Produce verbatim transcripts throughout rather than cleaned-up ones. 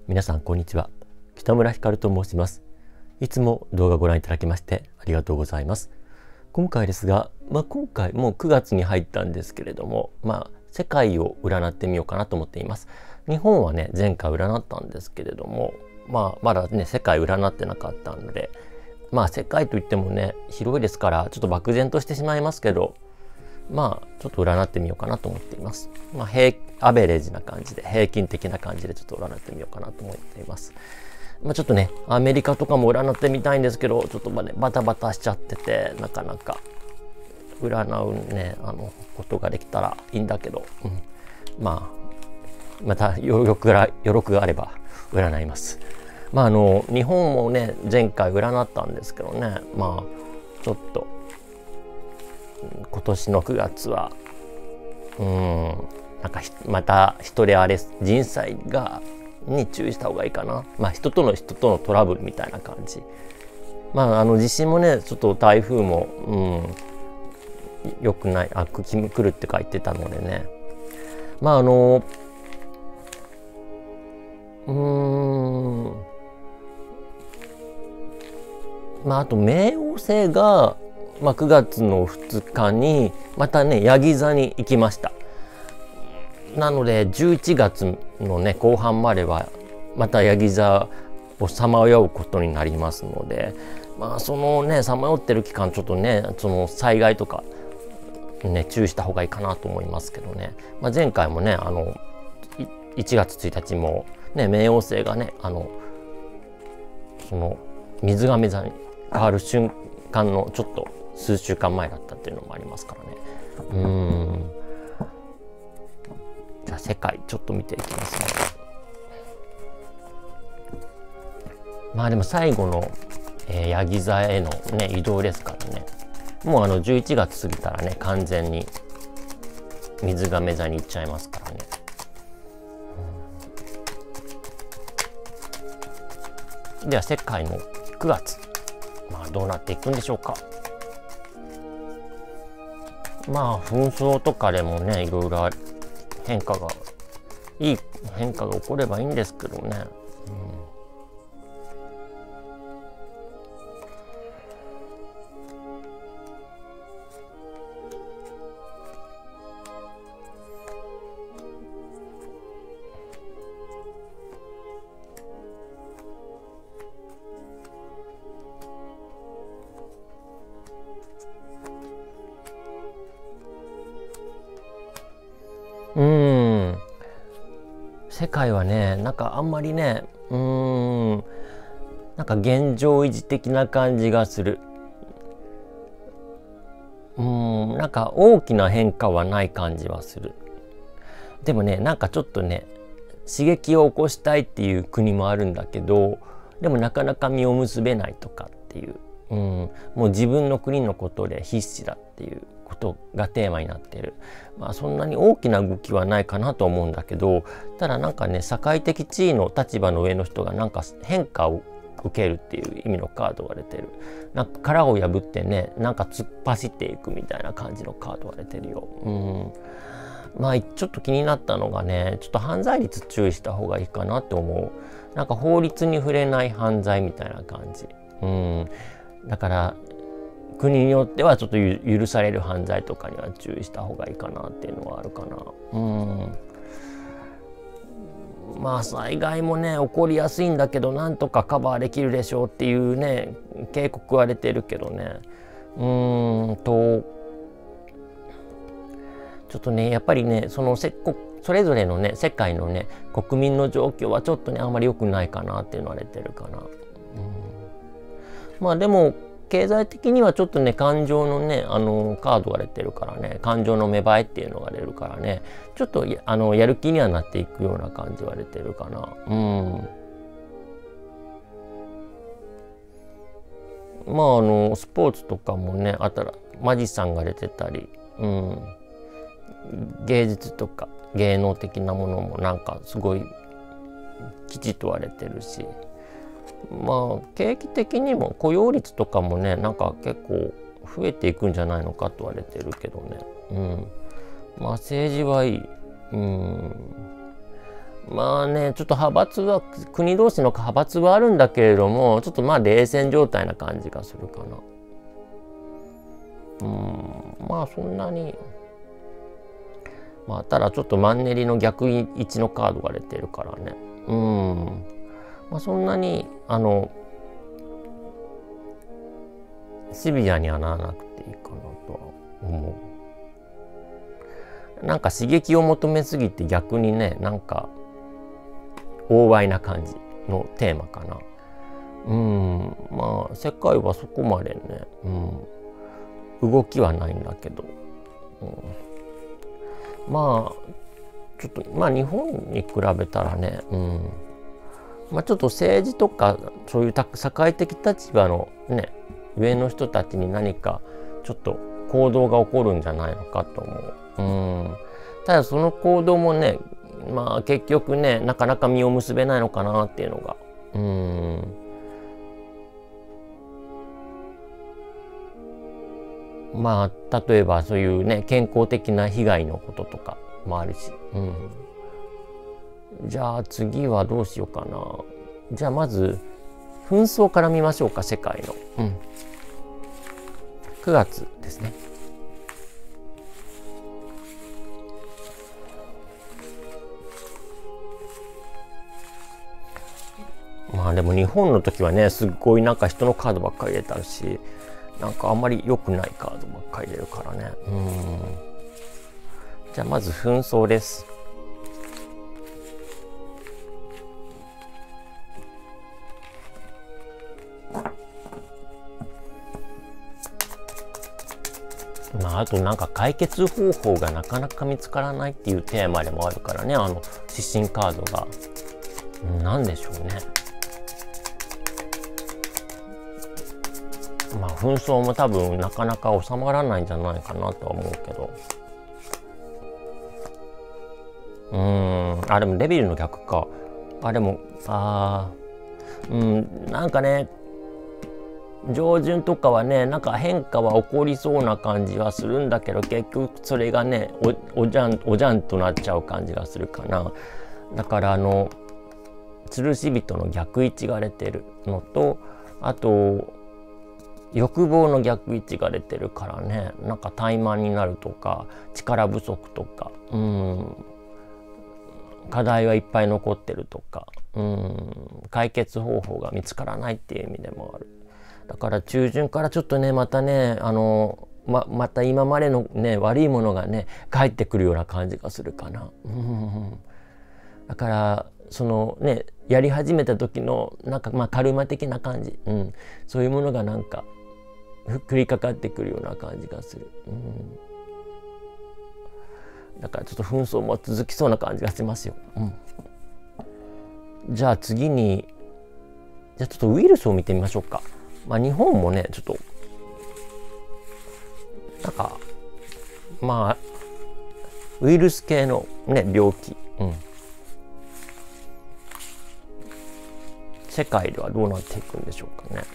皆さんこんにちは。北村光と申します。いつも動画ご覧いただきましてありがとうございます。今回ですが、まあ、今回もうくがつに入ったんですけれども、まあ、世界を占ってみようかなと思っています。日本はね、前回占ったんですけれども、まあ、まだね、世界占ってなかったので、まあ、世界といってもね、広いですから、ちょっと漠然としてしまいますけど、まあ、ちょっと占ってみようかなと思っています。まあ、平、アベレージな感じで、平均的な感じでちょっと占ってみようかなと思っています。まあ、ちょっとね、アメリカとかも占ってみたいんですけど、ちょっとね、バタバタしちゃってて、なかなか占うね、あの、ことができたらいいんだけど、うん、まあ、また余力が、余力があれば占います。まあ、あの、日本もね、前回占ったんですけどね、まあ、ちょっと、今年のくがつは、うーん、なんかまた人であれ、人災が、に注意した方がいいかな。まあ人との人とのトラブルみたいな感じ。まああの地震もね、ちょっと台風も、うん、良くない、あ、来るって書いてたのでね。まああの、うーん、まああと冥王星が、まあ、くがつのふつかにまたねヤギ座に行きました。なのでじゅういちがつのね後半まではまたヤギ座をさまようことになりますので、まあそのねさまよってる期間ちょっとねその災害とかね注意した方がいいかなと思いますけどね、まあ、前回もねあのいちがつついたちもね冥王星がねあのその水亀座に変わる瞬間のちょっと数週間前だったっていうのもありますからね。うーん。じゃあ世界ちょっと見ていきますね。まあでも最後の、えー、ヤギ座へのね移動ですからね。もうあのじゅういちがつ過ぎたらね完全に水亀座に行っちゃいますからね。では世界のくがつ、まあどうなっていくんでしょうか。まあ紛争とかでもねいろいろ変化がいい変化が起こればいいんですけどね、うん、うーん世界はねなんかあんまりねうーんなんか現状維持的な感じがする。うーんなんか大きな変化はない感じはする。でもねなんかちょっとね刺激を起こしたいっていう国もあるんだけど、でもなかなか実を結べないとかっていう、うん、もう自分の国のことで必死だっていうことがテーマになっている。まあそんなに大きな動きはないかなと思うんだけど、ただなんかね社会的地位の立場の上の人がなんか変化を受けるっていう意味のカードが出てる。なんか殻を破ってねなんか突っ走っていくみたいな感じのカードが出てるよ。うんまあちょっと気になったのがねちょっと犯罪率注意した方がいいかなって思う。なんか法律に触れない犯罪みたいな感じ。うんだから国によってはちょっと許される犯罪とかには注意した方がいいかなっていうのはあるかな。うんまあ災害もね起こりやすいんだけどなんとかカバーできるでしょうっていうね警告は出てるけどねうーんとちょっとねやっぱりねそのせこそれぞれのね世界のね国民の状況はちょっとねあんまり良くないかなっていうのは出てるかな。うんまあでも経済的にはちょっとね感情のねあのカードが出てるからね感情の芽生えっていうのが出るからねちょっとあのやる気にはなっていくような感じは出てるかな。うんまああのスポーツとかもねあたらマジシャンが出てたり、うん、芸術とか芸能的なものもなんかすごいきちっと割れてるし、まあ景気的にも雇用率とかもねなんか結構増えていくんじゃないのかと言われてるけどね、うん、まあ政治はいい、うん、 まあね、ちょっと派閥は、国同士の派閥はあるんだけれども、ちょっとまあ冷戦状態な感じがするかな。うん、まあそんなに。まあただちょっとマンネリの逆位置のカードが出てるからね。うん。まあそんなに、あの、シビアにはならなくていいかなとは思う。なんか刺激を求めすぎて逆にね、なんか、大猥な感じのテーマかな。うん、まあ世界はそこまでね、うん、動きはないんだけど、うん、まあちょっとまあ日本に比べたらね、うん、まあちょっと政治とかそういう社会的立場のね上の人たちに何かちょっと行動が起こるんじゃないのかと思う。うん、ただその行動もね、まあ結局ねなかなか実を結べないのかなっていうのが、うん、まあ例えばそういうね健康的な被害のこととかもあるし、うん、じゃあ次はどうしようかな。じゃあまず紛争から見ましょうか、世界の、うん、くがつですね。まあでも日本の時はねすっごいなんか人のカードばっかり入れてあるし、なんかあんまり良くないカードばっかり入れるからね。うん。じゃあまず紛争です。まあ、あとなんか解決方法がなかなか見つからないっていうテーマでもあるからね、あの指針カードが。なんでしょうね。まあ紛争も多分なかなか収まらないんじゃないかなとは思うけど。うーん、あ、でもデビルの逆か。あ、でも、あー、うん、なんかね、上旬とかはね、なんか変化は起こりそうな感じはするんだけど、結局それがね、お、おじゃん、おじゃんとなっちゃう感じがするかな。だからあの、吊るし人の逆位置が出てるのと、あと、欲望の逆位置が出てるからね、なんか怠慢になるとか、力不足とか、うん、課題はいっぱい残ってるとか、うん、解決方法が見つからないっていう意味でもある。だから中旬からちょっとね、またね、あの、ま、また今までのね、悪いものがね、返ってくるような感じがするかな。うん、だから、そのね、やり始めた時の、なんかまあカルマ的な感じ、うん、そういうものがなんか、降りかかってくるような感じがする。うん、だからちょっと紛争も続きそうな感じがしますよ。うん、じゃあ次に、じゃあちょっとウイルスを見てみましょうか。まあ日本もね、ちょっと、なんか、まあ、ウイルス系のね、病気、うん。世界ではどうなっていくんでしょうかね。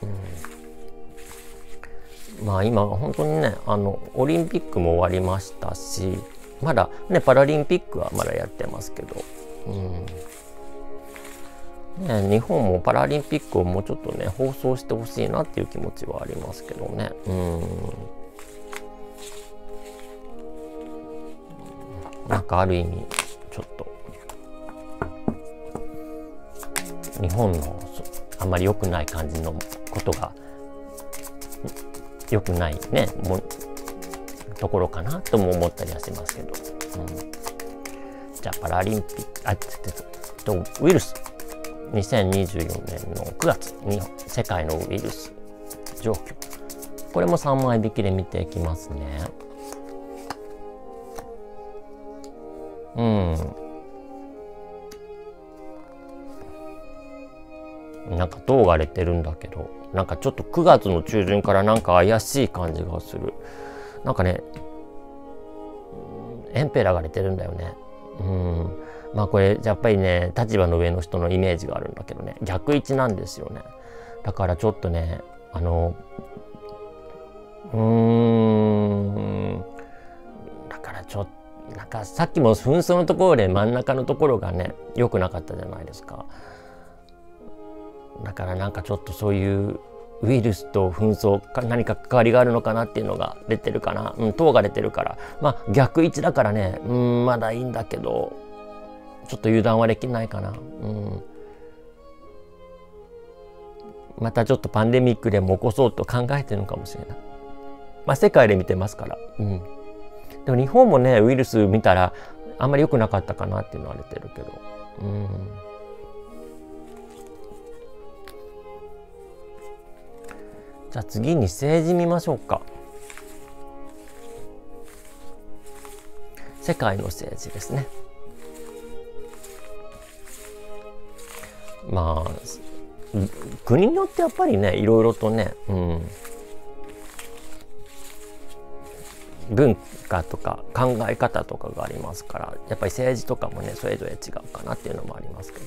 うん、まあ今本当にね、あの、オリンピックも終わりましたし、まだね、パラリンピックはまだやってますけど、うんね、日本もパラリンピックをもうちょっとね放送してほしいなっていう気持ちはありますけどね。うん、なんかある意味ちょっと日本のあんまり良くない感じのことが良くないねもところかなとも思ったりはしますけど、うん、じゃあパラリンピックあちょっとウイルスにせんにじゅうよねんのくがつに世界のウイルス状況、これもさんまい引きで見ていきますね。うん、なんか銅が出てるんだけど、なんかちょっとくがつの中旬からなんか怪しい感じがする。なんかね、エンペラーが出てるんだよね。うん、まあこれやっぱりね、立場の上の人のイメージがあるんだけどね、逆位置なんですよね。だからちょっとね、あのうーんだからちょっとなんかさっきも紛争のところで真ん中のところがね良くなかったじゃないですか。だからなんかちょっとそういうウイルスと紛争か何か関わりがあるのかなっていうのが出てるかな、うん、糖が出てるから、まあ逆位置だからね、うん、まだいいんだけどちょっと油断はできないかな、うん、またちょっとパンデミックでも起こそうと考えてるのかもしれない。まあ世界で見てますから、うん、でも日本もねウイルス見たらあんまり良くなかったかなっていうのは出てるけど、うん、じゃあ次に政治見ましょうか。世界の政治ですね。まあ国によってやっぱりねいろいろとね、うん、文化とか考え方とかがありますから、やっぱり政治とかもねそれぞれ違うかなっていうのもありますけど。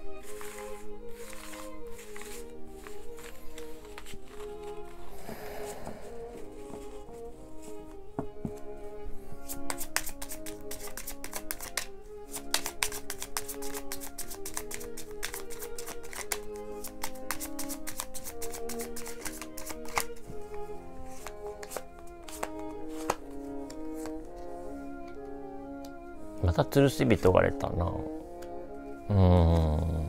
また吊るし人が出たな。うーん。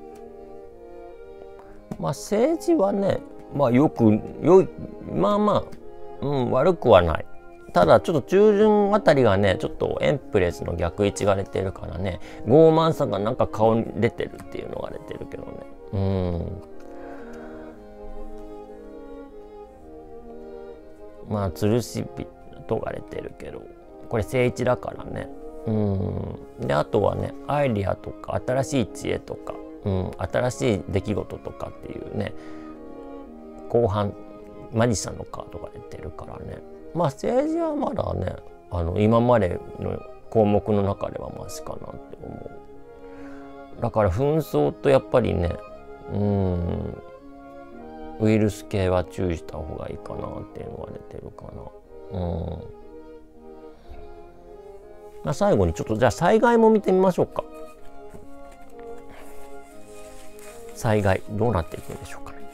まあ政治はね、まあよくよいまあまあ、うん、悪くはない。ただちょっと中旬あたりがねちょっとエンプレスの逆位置が出てるからね、傲慢さがなんか顔に出てるっていうのが出てるけどね。うん。まあ吊るし人が出てるけど、これ正位置だからね。うん、であとはねアイディアとか新しい知恵とか、うん、新しい出来事とかっていうね後半マジシャンのカードが出てるからね、まあ政治はまだねあの今までの項目の中ではマシかなって思う。だから紛争とやっぱりね、うん、ウイルス系は注意した方がいいかなっていうのが出てるかな。うん、最後にちょっとじゃあ災害も見てみましょうか。災害どうなっていくんでしょうかね。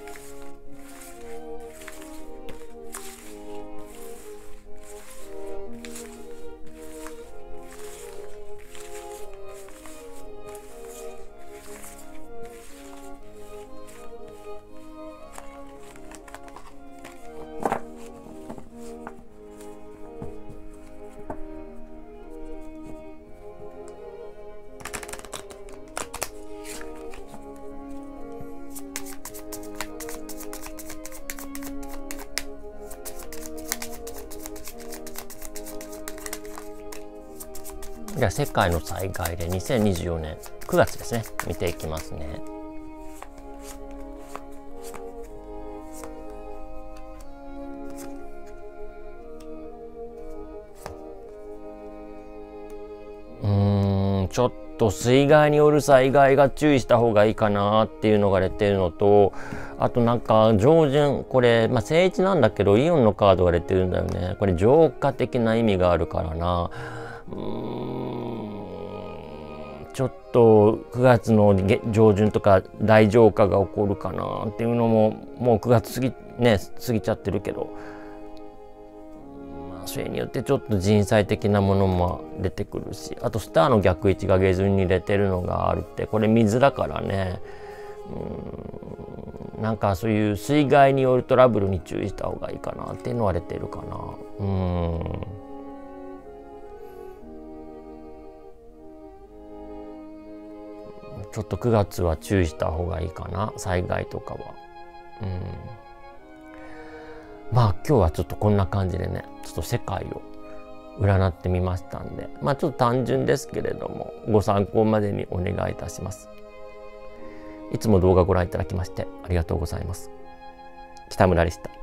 じゃあ世界の災害でにせんにじゅうよねんくがつですね、見ていきますね。うーん、ちょっと水害による災害が注意した方がいいかなっていうのが出てるのと、あとなんか上旬これ、まあ、正位置なんだけどイオンのカードが出てるんだよね。これ浄化的な意味があるからな。うーんちょっとくがつの上旬とか大浄化が起こるかなっていうのも、もうくがつ過ぎね過ぎちゃってるけど、まあ、それによってちょっと人災的なものも出てくるし、あとスターの逆位置が下旬に出てるのがあるって、これ水だからね、うんなんかそういう水害によるトラブルに注意した方がいいかなっていうのは出てるかな。うんちょっとくがつは注意した方がいいかな、災害とかは。うん、まあ今日はちょっとこんな感じでね、ちょっと世界を占ってみましたんで、まあちょっと単純ですけれども、ご参考までにお願いいたします。いつも動画ご覧いただきましてありがとうございます。北村でした。